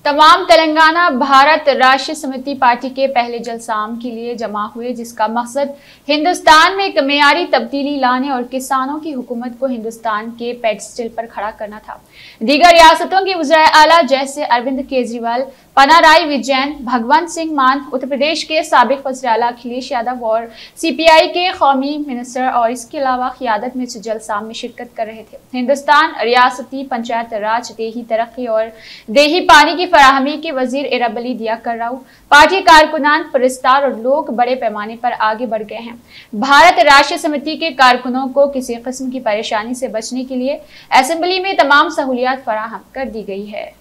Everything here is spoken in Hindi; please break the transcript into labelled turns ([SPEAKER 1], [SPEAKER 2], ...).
[SPEAKER 1] तमाम तेलंगाना भारत राष्ट्रीय समिति पार्टी के पहले जलसाम के लिए जमा हुए, जिसका मकसद हिंदुस्तान में एक मेयारी तब्दीली लाने और किसानों की हुकूमत को हिंदुस्तान के पेडस्टल पर खड़ा करना था। दीगर रियासतों के वज़ीर आला जैसे अरविंद केजरीवाल, पिनाराई विजयन, भगवंत सिंह मान, उत्तर प्रदेश के साबिक वज़ीर आला अखिलेश यादव और CPI के कौमी मिनिस्टर और इसके अलावा क़ियादत में जलसाम में शिरकत कर रहे थे। हिंदुस्तान रियासती पंचायत राज, देही तरक्की और देही पानी की फराहमी के वजीर एराबली दियाकर राव, पार्टी कारकुनान, फरिश्तार और लोग बड़े पैमाने पर आगे बढ़ गए हैं। भारत राष्ट्रीय समिति के कारकुनों को किसी किस्म की परेशानी से बचने के लिए असेंबली में तमाम सहूलियात फराहम कर दी गई है।